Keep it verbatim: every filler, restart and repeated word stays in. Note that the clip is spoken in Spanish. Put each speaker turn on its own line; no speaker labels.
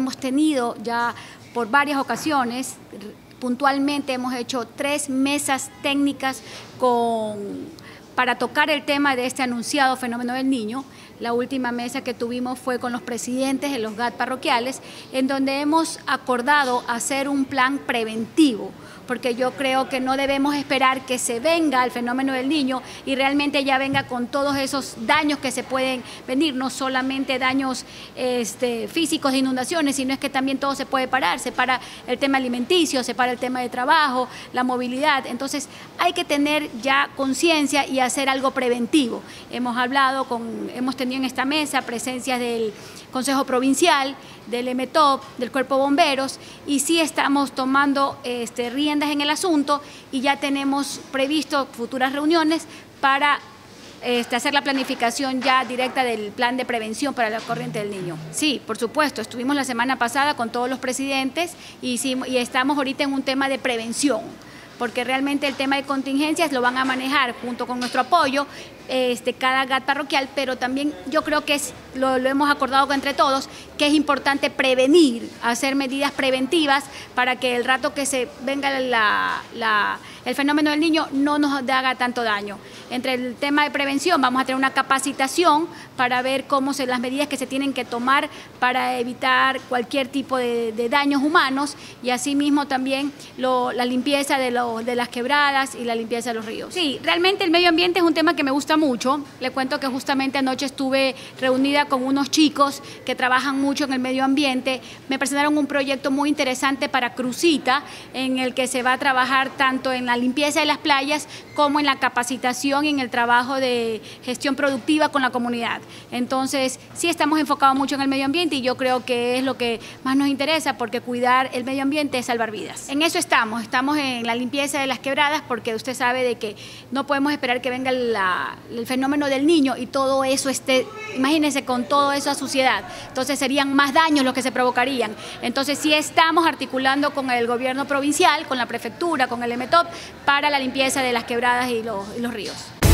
hemos tenido ya por varias ocasiones. Puntualmente hemos hecho tres mesas técnicas con, para tocar el tema de este anunciado fenómeno del Niño. La última mesa que tuvimos fue con los presidentes de los G A T parroquiales, en donde hemos acordado hacer un plan preventivo, porque yo creo que no debemos esperar que se venga el fenómeno del Niño y realmente ya venga con todos esos daños que se pueden venir, no solamente daños este, físicos de inundaciones, sino es que también todo se puede parar, se para el tema alimenticio, se para el tema de trabajo, la movilidad. Entonces hay que tener ya conciencia y hacer algo preventivo. Hemos hablado con, hemos tenido en esta mesa presencias del Consejo Provincial, del M T O P, del Cuerpo de Bomberos, y sí estamos tomando este, riendas en el asunto y ya tenemos previsto futuras reuniones para este, hacer la planificación ya directa del plan de prevención para la corriente del Niño. Sí, por supuesto, estuvimos la semana pasada con todos los presidentes y, hicimos, y estamos ahorita en un tema de prevención, porque realmente el tema de contingencias lo van a manejar junto con nuestro apoyo este, cada G A T parroquial, pero también yo creo que es, lo, lo hemos acordado entre todos, que es importante prevenir, hacer medidas preventivas para que el rato que se venga la, la, el fenómeno del Niño no nos haga tanto daño. Entre el tema de prevención vamos a tener una capacitación para ver cómo se, las medidas que se tienen que tomar para evitar cualquier tipo de, de daños humanos y asimismo también lo, la limpieza de, lo, de las quebradas y la limpieza de los ríos. Sí, realmente el medio ambiente es un tema que me gusta mucho. Le cuento que justamente anoche estuve reunida con unos chicos que trabajan mucho en el medio ambiente. Me presentaron un proyecto muy interesante para Crucita, en el que se va a trabajar tanto en la limpieza de las playas como en la capacitación y en el trabajo de gestión productiva con la comunidad. Entonces, sí estamos enfocados mucho en el medio ambiente y yo creo que es lo que más nos interesa, porque cuidar el medio ambiente es salvar vidas. En eso estamos, estamos en la limpieza de las quebradas, porque usted sabe de que no podemos esperar que venga la, el fenómeno del Niño y todo eso esté, imagínense con toda esa suciedad, entonces serían más daños los que se provocarían. Entonces sí estamos articulando con el gobierno provincial, con la prefectura, con el M T O P, para la limpieza de las quebradas y los, y los ríos.